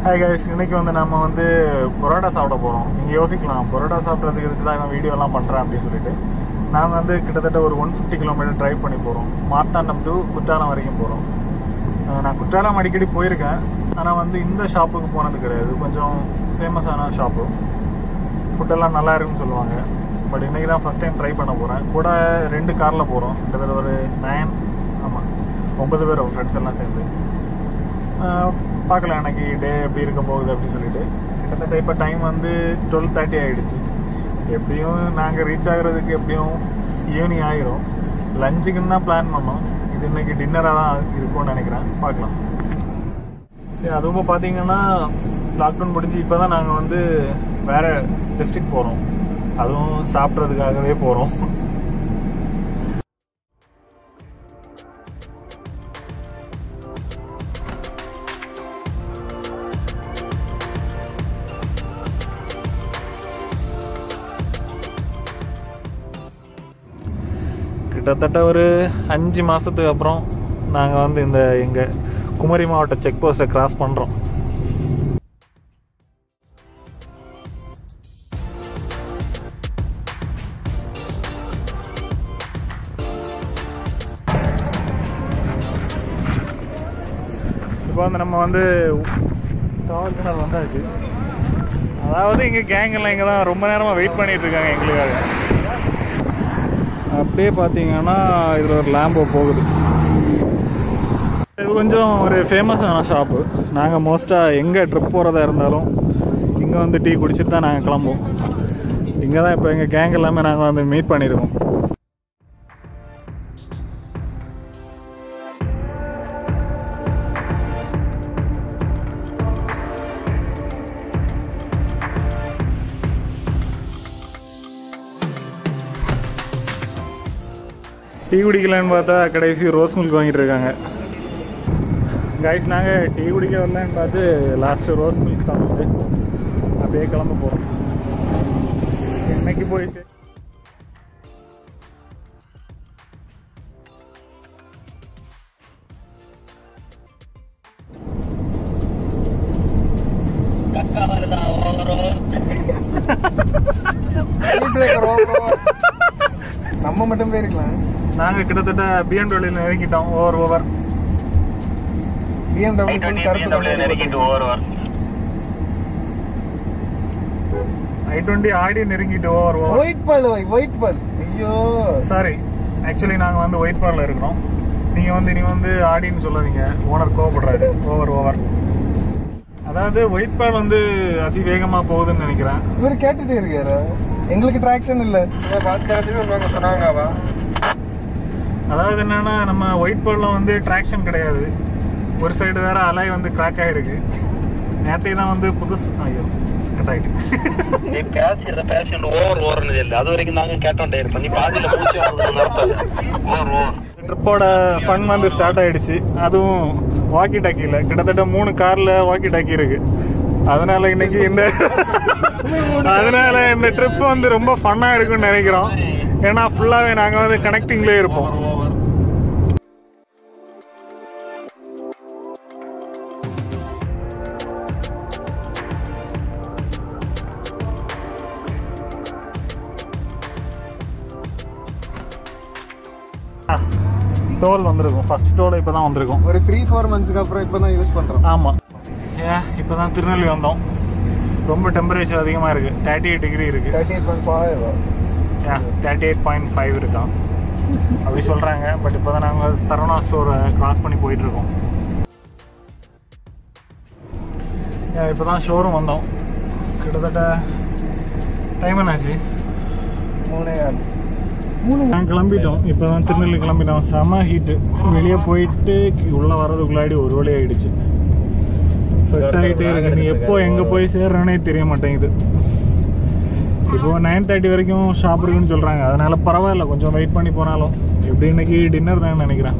Hi guys, இன்னைக்கு வந்து நம்ம வந்து பரோட்டா சாப்பிட போகிறோம். நீங்கள் யோசிக்கலாம், பரோட்டா சாப்பிட்றதுக்கு இதுக்கு தான் இவன் வீடியோலாம் பண்ணுறான் அப்படின்னு சொல்லிட்டு. நாங்கள் வந்து கிட்டத்தட்ட ஒரு 150 கிலோமீட்டர் ட்ரைவ் பண்ணி போகிறோம். மார்த்தாண்டம் டு குற்றாலம் வரைக்கும் போகிறோம். நான் குற்றாலம் அடிக்கடி போயிருக்கேன், ஆனால் வந்து இந்த ஷாப்புக்கு போனது கிடையாது. கொஞ்சம் ஃபேமஸான ஷாப்பு, ஃபுட்டெல்லாம் நல்லா இருக்குன்னு சொல்லுவாங்க. பட் இன்றைக்கி தான் ஃபஸ்ட் டைம் ட்ரை பண்ண போகிறேன். கூட 2 காரில் போகிறோம். கிட்டத்தட்ட ஒரு 9 பேர் ஃப்ரெண்ட்ஸ் எல்லாம் சேர்ந்து. பார்க்கலாம் எனக்கு டே எப்படி இருக்க போகுது அப்படின்னு சொல்லிட்டு. கிட்டத்தட்ட இப்போ டைம் வந்து 12:30 ஆகிடுச்சு. எப்படியும் நாங்கள் ரீச் ஆகிறதுக்கு எப்படியும் ஈவினிங் ஆகிரும். லஞ்சுக்குன்னு தான் பிளான் பண்ணோம். இது இன்னைக்கு டின்னராக தான் இருக்கும்னு நினைக்கிறேன். பார்க்கலாம். அதுவும் பார்த்தீங்கன்னா லாக்டவுன் முடிஞ்சு இப்போ தான் நாங்கள் வந்து வேறு டிஸ்ட்ரிக்ட் போகிறோம். அதுவும் சாப்பிட்றதுக்காகவே போகிறோம். கிட்டத்தட்ட ஒரு 5 மாதத்துக்கு அப்புறம் நாங்கள் வந்து இந்த எங்கள் குமரி மாவட்ட செக் போஸ்ட்டை கிராஸ் பண்ணுறோம். இப்போ வந்து நம்ம வந்து டவர் வந்தாச்சு. அதாவது இங்கே கேங்கெல்லாம் இங்கே தான் ரொம்ப நேரமாக வெயிட் பண்ணிட்டு இருக்காங்க எங்களுக்காக. அப்படியே பார்த்தீங்கன்னா இதில் ஒரு லேம்போ போகுது. இது கொஞ்சம் ஒரு ஃபேமஸான ஷாப்பு. நாங்கள் மோஸ்ட்டாக எங்கே ட்ரிப் போகிறதா இருந்தாலும் இங்கே வந்து டீ குடிச்சிட்டு தான் நாங்கள் கிளம்புவோம். இங்கே தான் இப்போ எங்கள் கேங் எல்லாமே நாங்கள் வந்து மீட் பண்ணியிருக்கோம். டீ குடிக்கலான்னு பார்த்தா கடைசி ரோஸ் மில்க் வாங்கிட்டு இருக்காங்க. கைஸ், நாங்கள் டீ குடிக்க வரலான்னு பார்த்து லாஸ்ட்டு ரோஸ் மில்க் சாப்பிட்டு அப்படியே கிளம்ப போகிறோம். என்னைக்கு போய் நம்ம மட்டும் போயிருக்கலாம். நாங்க கிட்டத்தட்ட BMW நெருங்கிட்டோம். ஓவர் I20 ஆடி நெருங்கிட்டு ஓவர் ஒயிட் பால். ஐயோ சாரி, ஆக்சுவலி நாங்க வந்து ஒயிட் பால்ல இருக்கிறோம். நீங்க வந்து இனி வந்து ஆடின்னு சொல்லாதீங்க, ஓனர் கோவப்படுறாரு. ஓவர் அதாவது ஒயிட் பால் வந்து அதிவேகமா போகுதுன்னு நினைக்கிறேன். இவர் கேட்டுட்டே இருக்காரு, எங்களுக்கு டிராக்ஷன் இல்ல. அதாவது என்னன்னா, நம்ம ஒயிட் பால்ல வந்து டிராக்ஷன் கிடையாது. ஒரு சைடு வேற அலை வந்து கிராக் ஆயிருக்கு. நேற்றை தான் வந்து புதுசு. ஐயோ கட் ஆயிட்டு. ட்ரிப்போட ஃபன் வந்து ஸ்டார்ட் ஆயிடுச்சு. அதுவும் வாக்கி டாக்கியில் கிட்டத்தட்ட 3 கார்ல வாக்கி டாக்கி இருக்கு. அதனால இன்னைக்கு இந்த ட்ரிப் வந்து ரொம்ப ஃபன்னா இருக்குன்னு நினைக்கிறோம். ஏன்னா ஃபுல்லாவே நாங்க வந்து கனெக்டிங்லேயே இருப்போம். டோல் வந்திருக்கும். ஃபர்ஸ்ட் டோல் இப்பதான் வந்திருக்கும். ஒரு 3-4 மந்த்ஸ்க்கு அப்புறம் இப்பதான் யூஸ் பண்றோம். ஆமா, இப்பதான் திருநெல்வேலி வந்தோம். ரொம்ப டெம்பரேச்சர் அதிகமா இருக்கு. 38 டிகிரி இருக்கு. 38.5 இருக்கான் அப்படி சொல்றாங்க. பட் இப்பதான் நாங்க சரவணா ஸ்டோரை கிராஸ் பண்ணி போயிட்டு இருக்கோம். இப்பதான் ஷோரூம் வந்தோம். கிட்டத்தட்ட டைம் என்னாச்சு? 3 நாங்கள் கிளம்பிட்டோம். இப்போதான் திருநெல்வேலி கிளம்பிட்டோம். செம ஹீட்டு. வெளியே போயிட்டு உள்ளே வர்றதுக்குள்ளாடி ஒரு வழி ஆயிடுச்சு. செட் ஆகிட்டே இருக்கு. நீ எப்போ எங்கே போய் சேர்றேன்னே தெரிய மாட்டேங்குது. இப்போ 9:30 வரைக்கும் ஷாப் இருக்குன்னு சொல்கிறாங்க. அதனால பரவாயில்ல, கொஞ்சம் வெயிட் பண்ணி போனாலும். எப்படி இன்னைக்கு டின்னர் தான் நினைக்கிறேன்.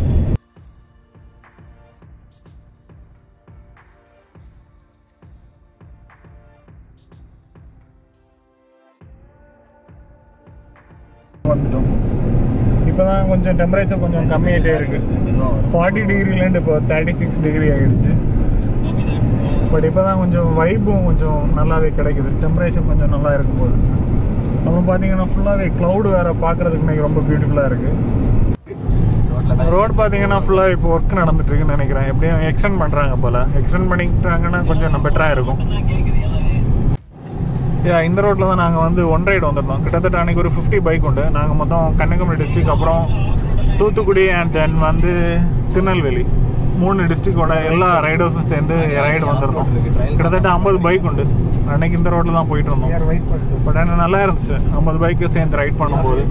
இப்போதான் கொஞ்சம் டெம்பரேச்சர் கொஞ்சம் கம்மியாகிட்டே இருக்கு. 40 டிகிரிலேருந்து இப்போ 36 டிகிரி ஆகிடுச்சு. பட் இப்போ தான் கொஞ்சம் வைப்பும் கொஞ்சம் நல்லாவே கிடைக்குது, டெம்பரேச்சர் கொஞ்சம் நல்லா இருக்கும்போது. அப்புறம் பார்த்தீங்கன்னா ஃபுல்லாகவே க்ளவுடு வேறு பார்க்குறதுக்கு இன்னைக்கு ரொம்ப பியூட்டிஃபுல்லாக இருக்குது. ரோட் பார்த்தீங்கன்னா ஃபுல்லாக இப்போ ஒர்க் நடந்துட்டுருக்குன்னு நினைக்கிறேன். எப்படியும் எக்ஸ்டெண்ட் பண்ணுறாங்க போல். எக்ஸ்டெண்ட் பண்ணிக்கிட்டாங்கன்னா கொஞ்சம் பெட்டராக இருக்கும். இந்த ரோட்டில் தான் நாங்கள் வந்து ஒன் ரைடு வந்துருந்தோம். கிட்டத்தட்ட அன்றைக்கி ஒரு 50 பைக் உண்டு. நாங்கள் மொத்தம் கன்னியாகுமரி டிஸ்ட்ரிக்ட், அப்புறம் தூத்துக்குடி அண்ட் தென் வந்து திருநெல்வேலி, 3 டிஸ்ட்ரிக்டோட எல்லா ரைடர்ஸும் சேர்ந்து ரைடு வந்துருந்தோம். கிட்டத்தட்ட 50 பைக் உண்டு. அன்னைக்கு இந்த ரோட்டில் தான் போயிட்டு இருந்தோம். பட் என்ன நல்லா இருந்துச்சு 50 பைக்கு சேர்ந்து ரைட் பண்ணும்போது.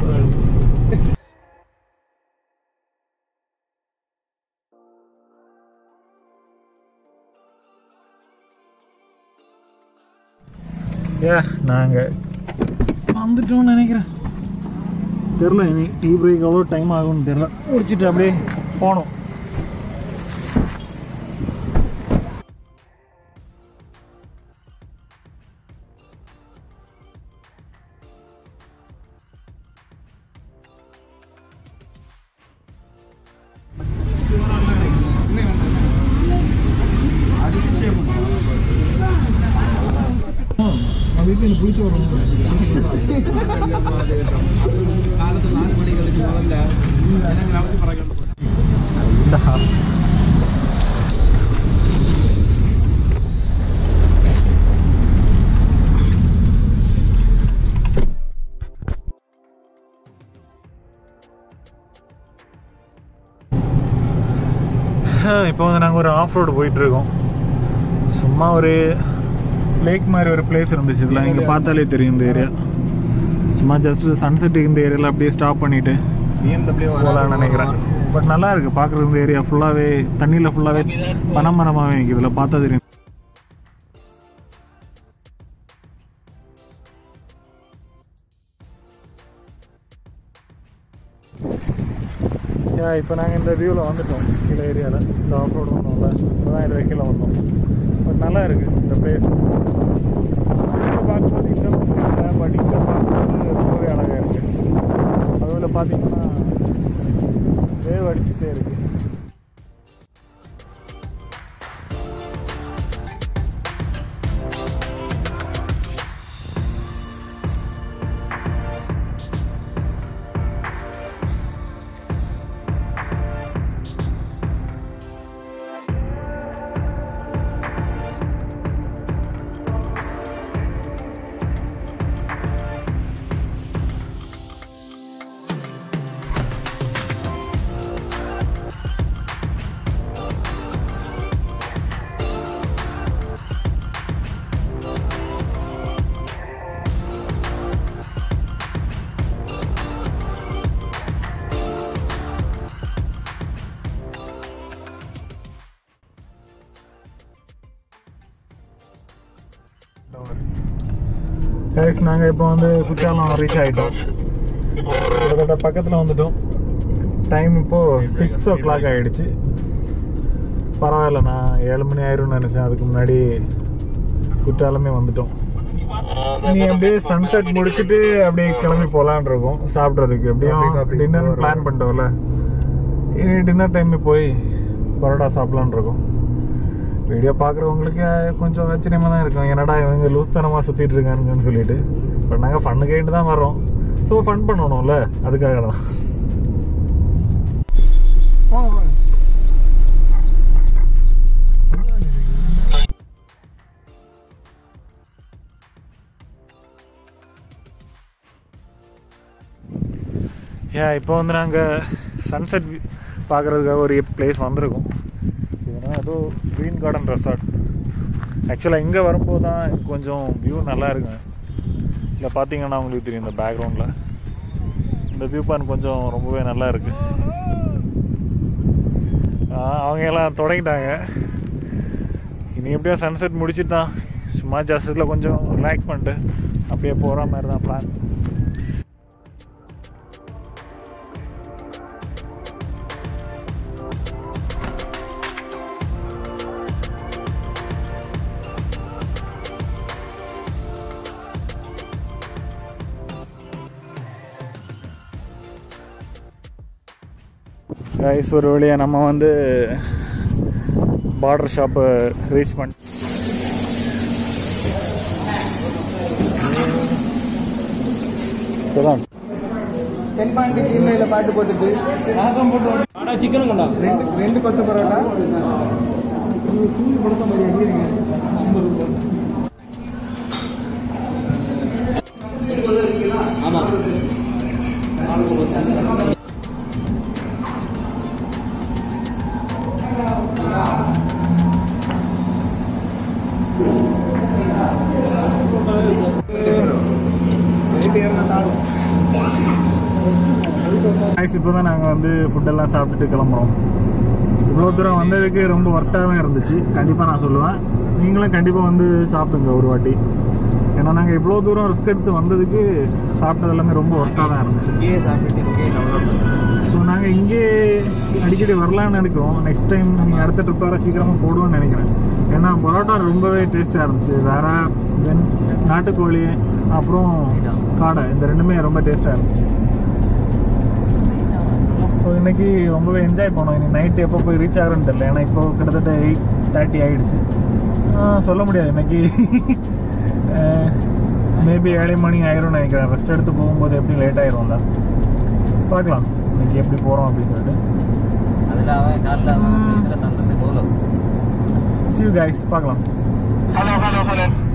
நாங்கள் வந்துட்டோம்னு நினைக்கிறேன். தெரில இனி டீ பிரேக் எவ்வளோ டைம் ஆகும்னு தெரில. முடிச்சுட்டு அப்படியே போனோம். பிடிச்சி வரும். காலத்தில் 4 மணிகளுக்கு முதல்ல ஜனங்களாவது பறக்கணும். இப்போ வந்து நாங்கள் ஒரு ஆஃப் ரோடு போயிட்டுருக்கோம். சும்மா ஒரு லேக் மாதிரி ஒரு பிளேஸ் இருந்துச்சு. இதில் இங்கே பார்த்தாலே தெரியும் இந்த ஏரியா. சும்மா ஜஸ்ட் சன்செட்டுக்கு இந்த ஏரியாவில் அப்படியே ஸ்டாப் பண்ணிவிட்டு போகலான்னு நினைக்கிறேன். பட் நல்லா இருக்குது பார்க்குறது. இந்த ஏரியா ஃபுல்லாகவே தண்ணியில் ஃபுல்லாகவே பனைமரமாகவே இருக்குது. இதில் பார்த்தா தெரியும். இப்போ நாங்கள் இந்த வியூவில் வந்துட்டோம். கீழே ஏரியாவில் இந்த ஆஃப் ரோடு வந்தோம்ல, இப்போ தான் இது கீழே வந்தோம். பட் நல்லா இருக்குது இந்த பிளேஸ். பார்க்கும்போது இந்த பட் இங்கே பார்க்கும்போது ரொம்பவே அழகாக இருக்குது. அதுவில் பார்த்தீங்கன்னா வேவ் அடிச்சுட்டே இருக்குது. கைஸ் நாங்கள் இப்போ வந்து குற்றாலம் ரீச் ஆகிட்டோம். கிட்டத்தட்ட பக்கத்தில் வந்துட்டோம். டைம் இப்போது 6 o'clock ஆகிடுச்சு. பரவாயில்ல, நான் 7 மணி ஆயிரும்னு நினச்சேன். அதுக்கு முன்னாடி குற்றாலமே வந்துட்டோம். நீ அப்படியே சன்செட் முடிச்சுட்டு அப்படியே கிளம்பி போகலான் இருக்கோம் சாப்பிட்றதுக்கு. எப்படியும் டின்னர் பிளான் பண்ணிட்டோம்ல, டின்னர் டைம் போய் பரோட்டா சாப்பிட்லான் இருக்கோம். வீடியோ பார்க்குறவங்களுக்கு கொஞ்சம் ஆச்சரியமாக தான் இருக்கும், என்னடா இவங்க லூஸ்தனமாக சுற்றிட்டு இருக்கானுங்கன்னு சொல்லிட்டு. பட் நாங்கள் ஃபன்னு கேட்டு தான் வரோம். ஸோ ஃபன் பண்ணணும்ல, அதுக்காக தான். இப்போ வந்து நாங்கள் சன்செட் பார்க்குறதுக்காக ஒரு பிளேஸ் வந்திருக்கோம். இதுனா ஏதோ க்ரீன் கார்டன் ரெசார்ட். ஆக்சுவலாக இங்கே வரும்போது தான் கொஞ்சம் வியூ நல்லா இருக்குங்க. இல்லை பார்த்தீங்கன்னா உங்களுக்கு தெரியும், இந்த பேக்ரவுண்டில் இந்த வியூ பாயிண்ட் கொஞ்சம் ரொம்பவே நல்லா இருக்குது. அவங்க எல்லாம் தொடங்கிட்டாங்க. இனி எப்படியா சன்செட் முடிச்சுட்டு தான் சும்மா ஜஸ்ட்டில் கொஞ்சம் ரிலாக்ஸ் பண்ணிட்டு அப்படியே போகிற மாதிரி தான் பிளான். கைஸ் ஒரு வழியாக நம்ம வந்து பார்டர் ஷாப்பை ரீச் பண்ணி இப்போதான் தென்பாண்டி ஜிம்மையில பாட்டு போட்டுட்டு சிக்கன் கொண்டா ரெண்டு கொத்து பரோட்டா ஆமா இப்போ தான் நாங்கள் வந்து ஃபுட்டெல்லாம் சாப்பிட்டுட்டு கிளம்புறோம். இவ்வளோ தூரம் வந்ததுக்கு ரொம்ப ஒர்த்தாக தான் இருந்துச்சு, கண்டிப்பாக நான் சொல்லுவேன். நீங்களும் கண்டிப்பாக வந்து சாப்பிடுங்க ஒரு வாட்டி. ஏன்னா நாங்கள் இவ்வளோ தூரம் ரிஸ்க் எடுத்து வந்ததுக்கு சாப்பிட்டது எல்லாமே ரொம்ப ஒர்த்தாக தான் இருந்துச்சு. ஸோ நாங்கள் இங்கே அடிக்கடி வரலான்னு நினைக்கிறோம். நெக்ஸ்ட் டைம் நீங்கள் அடுத்த ட்ரிப் வர சீக்கிரமாக போடுவோன்னு நினைக்கிறேன். ஏன்னா பரோட்டா ரொம்பவே டேஸ்ட்டாக இருந்துச்சு. வேறு தென் நாட்டுக்கோழி அப்புறம் காடை, இந்த ரெண்டுமே ரொம்ப டேஸ்ட்டாக இருந்துச்சு. ஸோ இன்றைக்கி ரொம்பவே என்ஜாய் பண்ணோம். இன்னைக்கு நைட்டு எப்போ போய் ரீச் ஆகிறேன்னு தெரியல. ஏன்னா இப்போ கிட்டத்தட்ட 8:30 ஆகிடுச்சு. சொல்ல முடியாது, இன்னைக்கு மேபி ஏர்லி மார்னிங் ஆயிரும்னு நினைக்கிறேன். ரெஸ்ட் எடுத்து போகும்போது எப்படி லேட் ஆயிரும் தான் பார்க்கலாம் இன்னைக்கு எப்படி போகிறோம் அப்படின்னு சொல்லிட்டு. See you guys, பார்க்கலாம்.